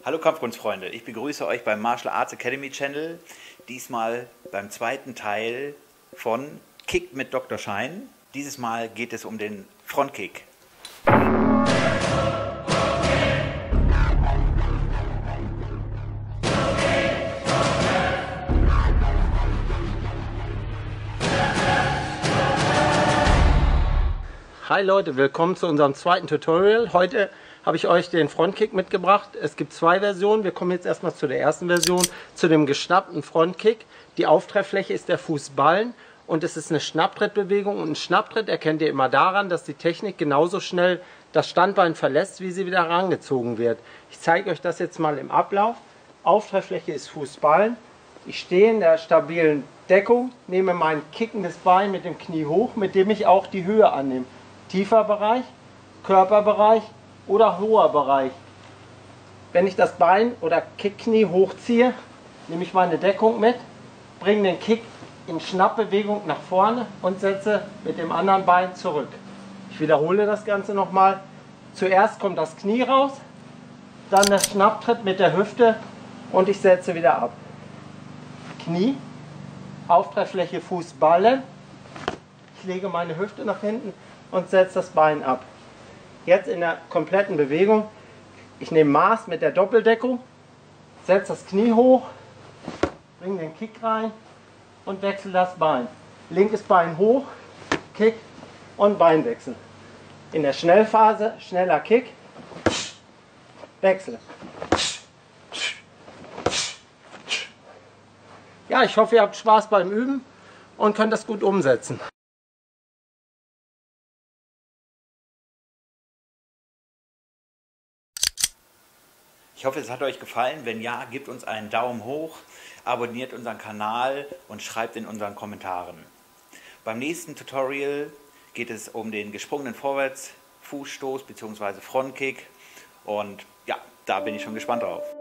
Hallo Kampfkunstfreunde, ich begrüße euch beim Martial Arts Academy Channel, diesmal beim zweiten Teil von Kick mit Dr. Schein. Dieses Mal geht es um den Frontkick. Hi Leute, willkommen zu unserem zweiten Tutorial. Heute habe ich euch den Frontkick mitgebracht. Es gibt zwei Versionen. Wir kommen jetzt erstmal zu der ersten Version, zu dem geschnappten Frontkick. Die Auftrefffläche ist der Fußballen und es ist eine Schnapptrittbewegung. Und ein Schnapptritt erkennt ihr immer daran, dass die Technik genauso schnell das Standbein verlässt, wie sie wieder herangezogen wird. Ich zeige euch das jetzt mal im Ablauf. Auftrefffläche ist Fußballen. Ich stehe in der stabilen Deckung, nehme mein kickendes Bein mit dem Knie hoch, mit dem ich auch die Höhe annehme. Tiefer Bereich, Körperbereich oder hoher Bereich. Wenn ich das Bein oder Kickknie hochziehe, nehme ich meine Deckung mit, bringe den Kick in Schnappbewegung nach vorne und setze mit dem anderen Bein zurück. Ich wiederhole das Ganze nochmal. Zuerst kommt das Knie raus, dann der Schnapptritt mit der Hüfte und ich setze wieder ab. Knie, Auftrefffläche Fußballen. Ich lege meine Hüfte nach hinten und setze das Bein ab. Jetzt in der kompletten Bewegung, ich nehme Maß mit der Doppeldeckung, setze das Knie hoch, bringe den Kick rein und wechsle das Bein. Linkes Bein hoch, Kick und Beinwechsel. In der Schnellphase, schneller Kick, Wechsel. Ja, ich hoffe, ihr habt Spaß beim Üben und könnt das gut umsetzen. Ich hoffe, es hat euch gefallen. Wenn ja, gebt uns einen Daumen hoch, abonniert unseren Kanal und schreibt in unseren Kommentaren. Beim nächsten Tutorial geht es um den gesprungenen Vorwärtsfußstoß bzw. Frontkick und ja, da bin ich schon gespannt drauf.